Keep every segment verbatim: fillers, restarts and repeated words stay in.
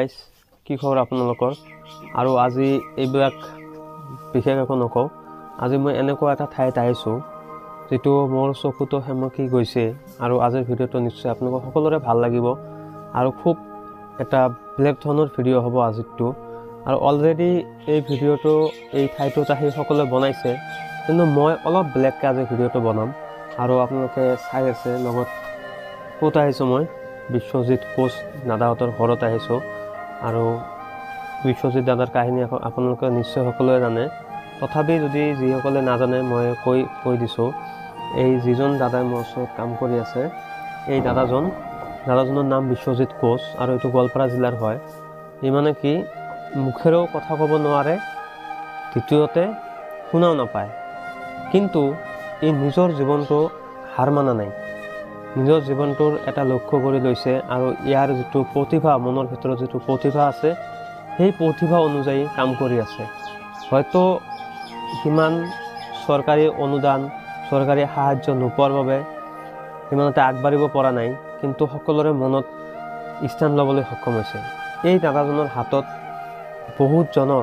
Guys, কি খবৰ আপোনালোকৰ? আৰু আজি এইবিলাক বিশেষ একো নকওঁ। আজি মই এনেকুৱা এটা ঠাইত আহিছোঁ যিটো মোৰ চকুতো সেমকি গৈছে, আৰু আজিৰ ভিডিঅ'টো নিশ্চয় আপোনালোকৰ সকলোৰে ভাল লাগিব। আৰু খুব এটা বেলেগ ধৰণৰ ভিডিঅ' হ'ব আজিৰটো। আৰু অলৰেডি এই ভিডিঅ'টো এই ঠাইটোত আহি সকলোৱে বনাইছে, কিন্তু মই অলপ বেলেগকৈ আজি ভিডিঅ'টো বনাম। আৰু আপোনালোকে চাই আছে লগত ক'ত আহিছোঁ মই বিশ্বজিৎ কোচ দাদাহঁতৰ ঘৰত আহিছোঁ। আৰু বিশ্বজিৎ দাদাৰ কাহিনী আপোনালোকে নিশ্চয় সকলোৱে জানে, তথাপি যদি যিসকলে নাজানে মই কৈ কৈ দিছোঁ। এই যিজন দাদাই মোৰ ওচৰত কাম কৰি আছে, এই দাদাজন দাদাজনৰ নাম বিশ্বজিৎ কোচ, আৰু এইটো গোৱালপাৰা জিলাৰ হয়। ই মানে কি মুখেৰেও কথা ক'ব নোৱাৰে, দ্বিতীয়তে শুনাও নাপায়, কিন্তু ই নিজৰ জীৱনটো হাৰ মানা নাই। নিজৰ জীৱনটোৰ এটা লক্ষ্য কৰি লৈছে, আৰু ইয়াৰ যিটো প্ৰতিভা, মনৰ ভিতৰত যিটো প্ৰতিভা আছে, সেই প্ৰতিভা অনুযায়ী কাম কৰি আছে। হয়তো সিমান চৰকাৰী অনুদান, চৰকাৰী সাহায্য নোপোৱাৰ বাবে সিমানতে আগবাঢ়িব পৰা নাই, কিন্তু সকলোৰে মনত স্থান ল'বলৈ সক্ষম হৈছে। এই দাদাজনৰ হাতত বহুতজনৰ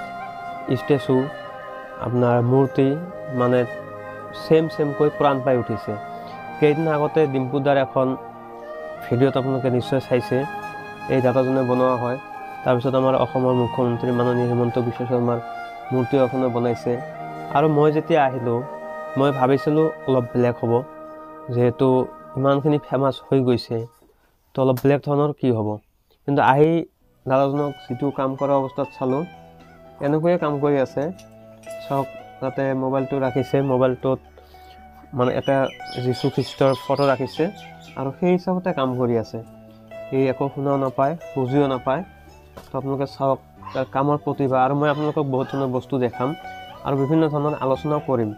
ষ্টেচু, আপোনাৰ মূৰ্তি মানে চেম চেমকৈ প্ৰাণ পাই উঠিছে। কেইদিন আগতে ডিম্পু দাৰ এখন ভিডিঅ'ত আপোনালোকে নিশ্চয় চাইছে, এই দাদাজনে বনোৱা হয়। তাৰপিছত আমাৰ অসমৰ মুখ্যমন্ত্ৰী মাননীয় হিমন্ত বিশ্ব শৰ্মাৰ মূৰ্তি এখনো বনাইছে। আৰু মই যেতিয়া আহিলোঁ, মই ভাবিছিলোঁ অলপ বেলেগ হ'ব, যিহেতু ইমানখিনি ফেমাছ হৈ গৈছে, তো অলপ বেলেগ ধৰণৰ কি হ'ব। কিন্তু আহি দাদাজনক যিটো কাম কৰা অৱস্থাত চালোঁ, এনেকৈয়ে কাম কৰি আছে। চাওক, তাতে মোবাইলটো ৰাখিছে, মোবাইলটোত মানে এটা যীশু খ্ৰীষ্টৰ ফটো ৰাখিছে, আৰু সেই হিচাপতে কাম কৰি আছে। সি একো শুনাও নাপায়, বুজিও নাপায়। তো আপোনালোকে চাওক তাৰ কামৰ প্ৰতিভা। আৰু মই আপোনালোকক বহুত ধৰণৰ বস্তু দেখাম, আৰু বিভিন্ন ধৰণৰ আলোচনাও কৰিম।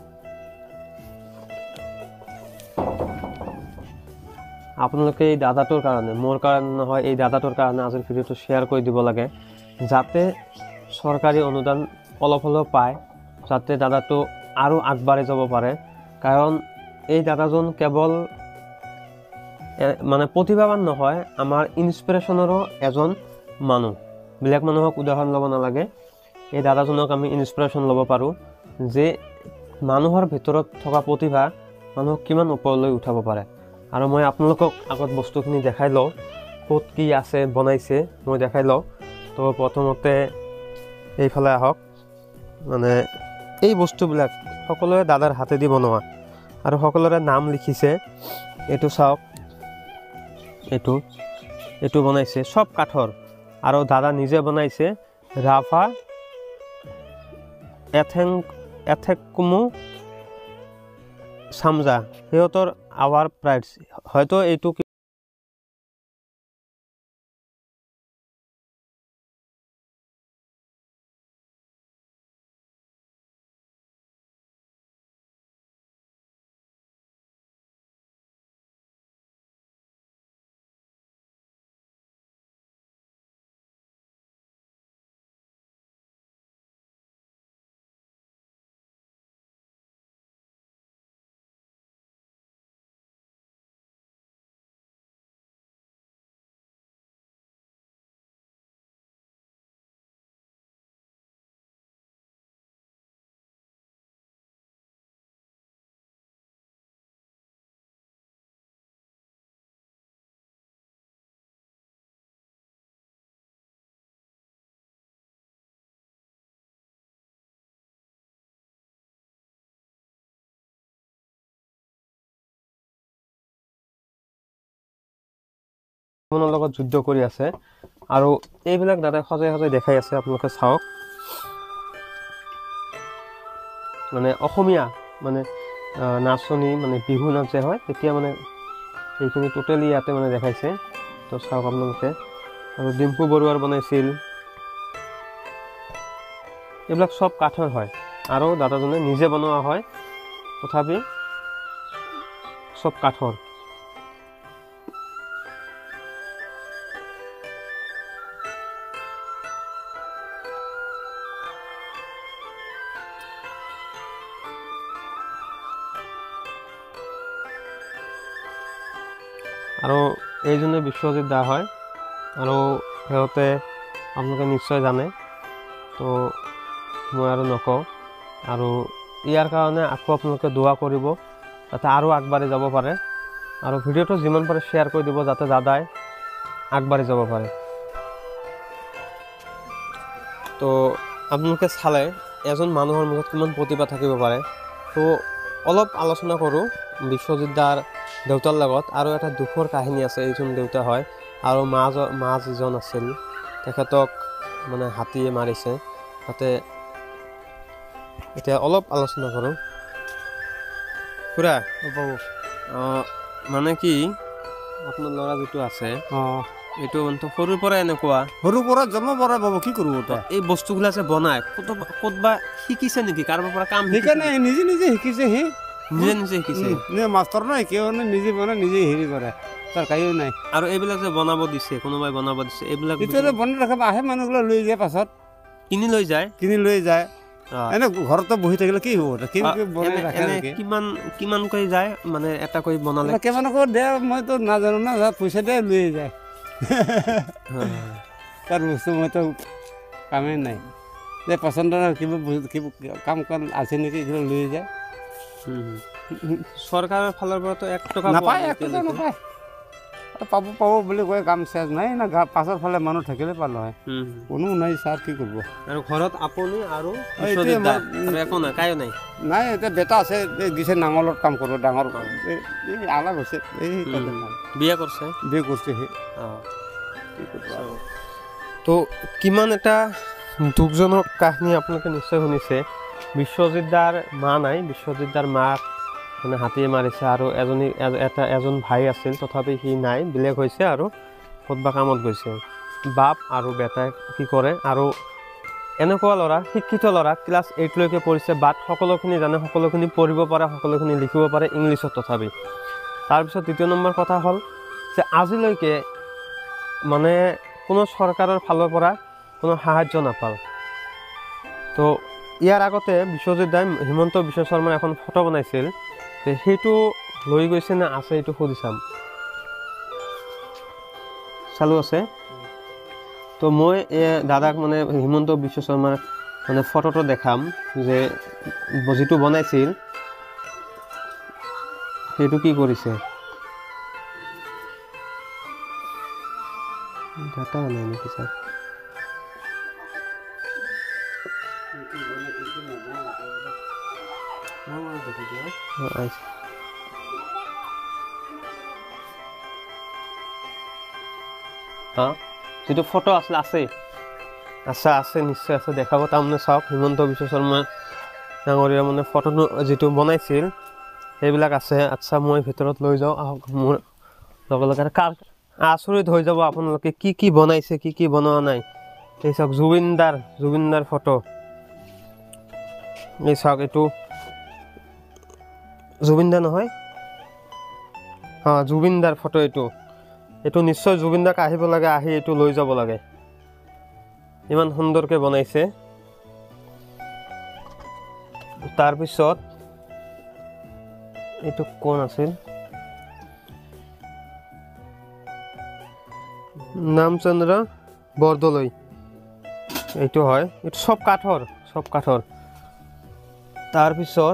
আপোনালোকে এই দাদাটোৰ কাৰণে, মোৰ কাৰণে নহয়, এই দাদাটোৰ কাৰণে আজিৰ ভিডিঅ'টো শ্বেয়াৰ কৰি দিব লাগে, যাতে চৰকাৰী অনুদান অলপ হ'লেও পায়, যাতে দাদাটো আৰু আগবাঢ়ি যাব পাৰে। কাৰণ এই দাদাজন কেৱল মানে প্ৰতিভাৱান নহয়, আমাৰ ইনস্পিৰেশ্যনৰো এজন মানুহ। বেলেগ মানুহক উদাহৰণ ল'ব নালাগে, এই দাদাজনক আমি ইনস্পিৰেশ্যন ল'ব পাৰোঁ, যে মানুহৰ ভিতৰত থকা প্ৰতিভা মানুহক কিমান ওপৰলৈ উঠাব পাৰে। আৰু মই আপোনালোকক আগত বস্তুখিনি দেখাই লওঁ, ক'ত কি আছে বনাইছে মই দেখাই লওঁ। তো প্ৰথমতে এইফালে আহক। মানে এই বস্তুবিলাক সকলোৱে দাদাৰ হাতেদি বনোৱা, আৰু সকলোৰে নাম লিখিছে। এইটো চাওক, এইটো এইটো বনাইছে চব কাঠৰ, আৰু দাদা নিজে বনাইছে। ৰাভা এথেং এথেকুমু চামজা, সিহঁতৰ আৱাৰ প্ৰাইডছ। হয়তো এইটো মনৰ লগত যুদ্ধ কৰি আছে, আৰু এইবিলাক দাদাই সজাই সজাই দেখাই আছে। আপোনালোকে চাওক, মানে অসমীয়া মানে নাচনী, মানে বিহু নাচ যে হয়, তেতিয়া মানে এইখিনি টোটেলি ইয়াতে মানে দেখাইছে। তো চাওক আপোনালোকে। আৰু ডিম্পু বৰুৱাৰ বনাইছিল, এইবিলাক চব কাঠৰ হয়, আৰু দাদাজনে নিজে বনোৱা হয়, তথাপি চব কাঠৰ। আৰু এইজনে বিশ্বজিৎ দা হয়, আৰু সিহঁতে আপোনালোকে নিশ্চয় জানে তো মই আৰু নকওঁ আৰু ইয়াৰ কাৰণে আকৌ আপোনালোকে দোৱা কৰিব যাতে আৰু আগবাঢ়ি যাব পাৰে আৰু ভিডিঅ'টো যিমান পাৰে শ্বেয়াৰ কৰি দিব যাতে দাদাই আগবাঢ়ি যাব পাৰে তো আপোনালোকে চালে এজন মানুহৰ মাজত কিমান প্ৰতিভা থাকিব পাৰে তো অলপ আলোচনা কৰোঁ বিশ্বজিৎ দাৰ দেউতাৰ লগত আৰু এটা দুখৰ কাহিনী আছে এইজন দেউতা হয় আৰু মা মা যিজন আছিল তেখেতক মানে হাতীয়ে মাৰিছে তাতে এতিয়া অলপ আলোচনা কৰোঁ খুৰা মানে কি আপোনাৰ ল'ৰা যিটো আছে অঁ এইটো মানে সৰুৰ পৰা এনেকুৱা সৰুৰ পৰা জন্মৰ পৰা বাবু কি কৰোঁ এই বস্তুগুলা যে বনায় ক'ত ক'তবা শিকিছে নেকি কাৰোবাৰ পৰা কাম শিকা নাই নিজে নিজে শিকিছে সি নিজে নিজে শিকিছে মাষ্টৰ নাই কিয় নিজে বনাই নিজে হেৰি কৰে তাৰ কাইও নাই আৰু এইবিলাক যে বনাব দিছে কোনোবাই বনাব দিছে এইবিলাক এতিয়া বনাই ৰাখিব আহে মানুহগুলো লৈ যায় পাছত কিনি লৈ যায় কিনি লৈ যায় এনে ঘৰতে বহি থাকিলে কি হ'ব কিমান কিমানকৈ যায় মানে এটা কৰি বনালে কিমানকৈ দে মইতো নাজানো না পইচা দিয়ে লৈ যায় তাৰ বস্তু মইতো কামেই নাই যে পচন্দ কিবা কিবা কাম কাম আছে নেকি এইগুলো লৈ যায় চৰকাৰৰ ফালৰ পৰাতো এক টকা নাপায় এক টকা নাপায় পাব পাব বুলি কয় কাম চেজ নাই না পাছৰ ফালে মানুহ থাকিলে পালো হয় কোনো নাই ছাৰ কি কৰিব আৰু ঘৰত আপুনি আৰু একো নাই কায়ো নাই নাই এতিয়া বেটা আছে দিছে নাঙলত কাম কৰিব ডাঙৰ আলাগ হৈছে এই বিয়া কৰিছে বিয়া কৰিছে সি তো কিমান এটা দুখজনক কাহিনী আপোনালোকে নিশ্চয় শুনিছে বিশ্বজিৎ দাৰ মা নাই বিশ্বজিৎ দাৰ মাক মানে হাতীয়ে মাৰিছে আৰু এজনী এটা এজন ভাই আছিল তথাপি সি নাই বেলেগ হৈছে আৰু ক'তবা কামত গৈছে বাপ আৰু বেটাই কি কৰে আৰু এনেকুৱা ল'ৰা শিক্ষিত ল'ৰা ক্লাছ এইটলৈকে পঢ়িছে বাট সকলোখিনি জানে সকলোখিনি পঢ়িব পাৰে সকলোখিনি লিখিব পাৰে ইংলিছত তথাপি তাৰপিছত দ্বিতীয় নম্বৰ কথা হ'ল যে আজিলৈকে মানে কোনো চৰকাৰৰ ফালৰ পৰা কোনো সাহায্য নাপাল তো ইয়াৰ আগতে বিশ্বজিৎ দাই হিমন্ত বিশ্ব শৰ্মাৰ এখন ফটো বনাইছিল সেইটো লৈ গৈছে নে আছে এইটো সুধি চাম চালু আছে তো মই দাদাক মানে হিমন্ত বিশ্ব শৰ্মাৰ মানে ফটোটো দেখাম যে যিটো বনাইছিল সেইটো কি কৰিছে ডাটা নাই নেকি স্যার হ্যাঁ যেটো ফটো আসলে আছে আচ্ছা আছে নিশ্চয় আছে দেখাব তামনে চাওক হিমন্ত বিশ্ব শৰ্মা ডাঙৰীয়া মানে ফটো যেটো বনাইছিল সেইবিলাক আছে আচ্ছা মই ভিতৰত লৈ যাও আহক মোৰ লগে লগে কাৰ আচৰিত হৈ যাব আপোনালোকে কি কি বনাইছে কি কি বনোৱা নাই এই চাওক জুবিন দাৰ জুবিন দাৰ ফটো এই চাওক এইটো জুবিন দা নহয় হ্যাঁ জুবিন দাৰ ফটো এইটো এইটো নিশ্চয় জুবিন দাক আহিব লাগে আহি এইটো লৈ যাব লাগে ইমান সুন্দৰকে বনাইছে তাৰ পিছত এইটো কোন আছিল নামচন্দ্ৰ বৰদলৈ এইটো হয় এইটো সব কাঠৰ সব কাঠৰ তাৰ পিছত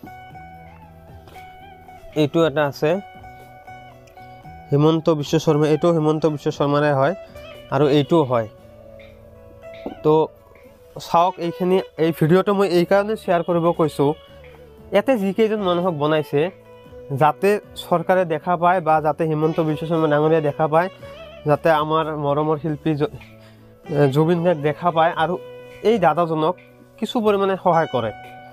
এইটো এটা আছে হিমন্ত বিশ্ব শৰ্মা এইটো হিমন্ত বিশ্ব শৰ্মাৰে হয় আৰু এইটো হয় তো চাওক এইখিনি এই ভিডিঅ'টো মই এই কাৰণে শ্বেয়াৰ কৰিব কৈছো ইয়াতে যিকেইজন মানুহক বনাইছে যাতে চৰকাৰে দেখা পায় বা যাতে হিমন্ত বিশ্ব শৰ্মা ডাঙৰীয়া দেখা পায় যাতে আমাৰ মৰমৰ শিল্পী জুবিন গাৰ্গ দেখা পায় আৰু এই দাদাজনক কিছু পৰিমাণে সহায় কৰে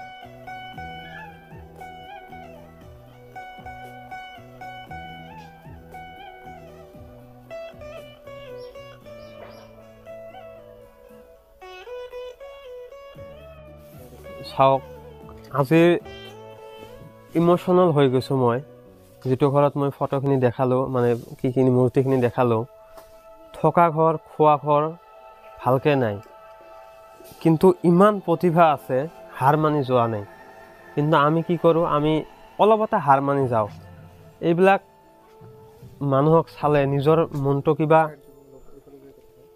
চাওক আজি ইমোশনাল হৈ গৈছো মই যেটো ঘৰত মই ফটোখিনি দেখালো মানে কিখিনি মূৰ্তিখিনি দেখালো থকা ঘৰ খোৱা ঘৰ ভালকে নাই কিন্তু ইমান প্ৰতিভা আছে হার মানি যোৱা নাই কিন্তু আমি কি কৰো আমি অলপতে হার মানি যাও এইবিলাক মানুহক চালে নিজৰ মনটো কিবা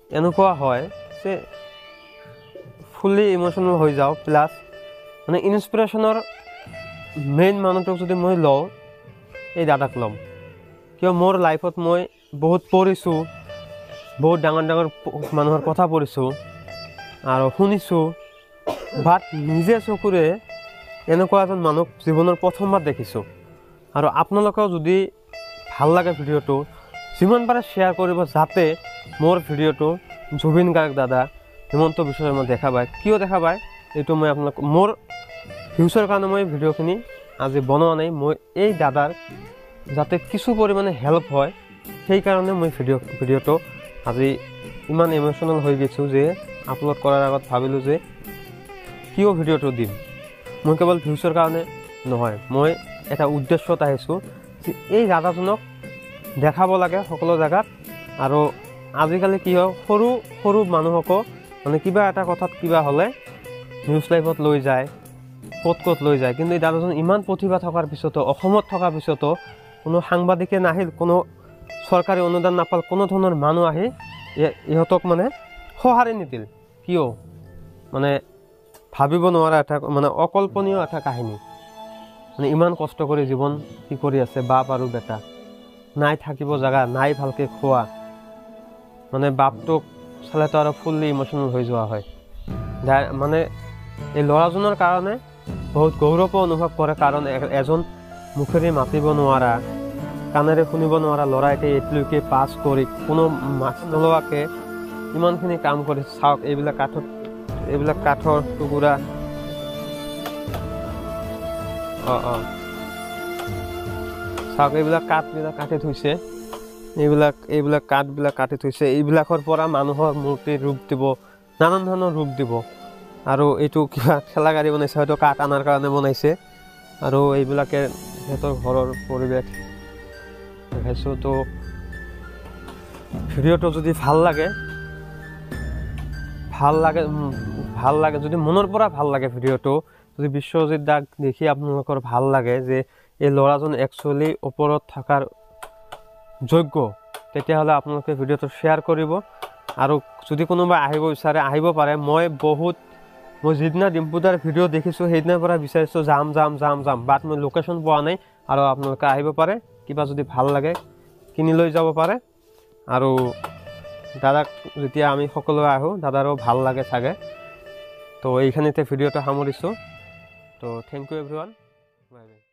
এনেকুৱা হয় যে ফুলি ইমোশ্যনেল হৈ যাওঁ প্লাছ মানে ইনস্পিৰেশ্যনৰ মেইন মানুহটোক যদি মই লওঁ এই দাদাক ল'ম কিয় মোৰ লাইফত মই বহুত পঢ়িছোঁ বহুত ডাঙৰ ডাঙৰ মানুহৰ কথা পঢ়িছোঁ আৰু শুনিছোঁ বাট নিজে চকুৰে এনেকুৱা এজন মানুহ জীৱনৰ প্ৰথমবাৰ দেখিছোঁ আৰু আপোনালোকেও যদি ভাল লাগে ভিডিঅ'টো যিমান পাৰে শ্বেয়াৰ কৰিব যাতে মোৰ ভিডিঅ'টো জুবিন গাৰ্গ দাদা হিমন্ত বিশ্ব শৰ্মা দেখা পায় কিয় দেখা পায় এইটো মই আপোনালোক মোৰ ভিউচৰ কাৰণে মই ভিডিঅ'খিনি আজি বনোৱা নাই মই এই দাদাৰ যাতে কিছু পৰিমাণে হেল্প হয় সেইকাৰণে মই ভিডিঅ' ভিডিঅ'টো আজি ইমান ইমোশ্যনেল হৈ গৈছোঁ যে আপলোড কৰাৰ আগত ভাবিলোঁ যে কিয় ভিডিঅ'টো দিম মই কেৱল ভিউচৰ কাৰণে নহয় মই এটা উদ্দেশ্যত আহিছোঁ যে এই দাদাজনক দেখাব লাগে সকলো জেগাত আৰু আজিকালি কি হয় সৰু সৰু মানুহকো মানে কিবা এটা কথাত কিবা হ'লে নিউজ লাইভত লৈ যায় ক'ত ক'ত লৈ যায় কিন্তু এই দাদাজন ইমান প্ৰতিভা থকাৰ পিছতো অসমত থকাৰ পিছতো কোনো সাংবাদিকে নাহিল কোনো চৰকাৰী অনুদান নাপাল কোনো ধৰণৰ মানুহ আহি ইহঁতক মানে সঁহাৰি নিদিল কিয় মানে ভাবিব নোৱাৰা এটা মানে অকল্পনীয় এটা কাহিনী মানে ইমান কষ্ট কৰি জীৱন কি কৰি আছে বাপ আৰু বেটা নাই থাকিব জেগা নাই ভালকৈ খোৱা মানে বাপটোক চালেতো আৰু ফুল্লি ইমোশ্যনেল হৈ যোৱা হয় মানে এই ল'ৰাজনৰ কাৰণে বহুত গৌৰৱ অনুভৱ কৰে কাৰণ এজন মুখেৰে মাতিব নোৱাৰা কাণেৰে শুনিব নোৱাৰা ল'ৰা এতিয়া এইটোলৈকে পাছ কৰি কোনো মাছ নলোৱাকৈ ইমানখিনি কাম কৰি চাওক এইবিলাক কাঠত এইবিলাক কাঠৰ টুকুৰা অঁ অঁ চাওক এইবিলাক কাঠবিলাক কাটি থৈছে এইবিলাক এইবিলাক কাঠবিলাক কাটি থৈছে এইবিলাকৰ পৰা মানুহৰ মূৰ্তিৰ ৰূপ দিব নানান ধৰণৰ ৰূপ দিব আৰু এইটো কিবা ঠেলা গাড়ী বনাইছে হয়তো কাঠ আনাৰ কাৰণে বনাইছে আৰু এইবিলাকে সিহঁতৰ ঘৰৰ পৰিৱেশ দেখাইছোঁ তো ভিডিঅ'টো যদি ভাল লাগে ভাল লাগে ভাল লাগে যদি মনৰ পৰা ভাল লাগে ভিডিঅ'টো যদি বিশ্বজিৎ দাক দেখি আপোনালোকৰ ভাল লাগে যে এই ল'ৰাজন একচুৱেলি ওপৰত থকাৰ যোগ্য তেতিয়াহ'লে আপোনালোকে ভিডিঅ'টো শ্বেয়াৰ কৰিব আৰু যদি কোনোবা আহিব বিচাৰে আহিব পাৰে মই বহুত মই যিদিনা ডিম্পুদাৰ ভিডিঅ' দেখিছোঁ সেইদিনাৰ পৰা বিচাৰিছোঁ যাম যাম যাম যাম বাট মই লোকেশ্যন পোৱা নাই আৰু আপোনালোকে আহিব পাৰে কিবা যদি ভাল লাগে কিনি লৈ যাব পাৰে আৰু দাদাক যেতিয়া আমি সকলোৱে আহোঁ দাদাৰো ভাল লাগে চাগে তো এইখিনিতে ভিডিঅ'টো সামৰিছোঁ তো thank you everyone bye by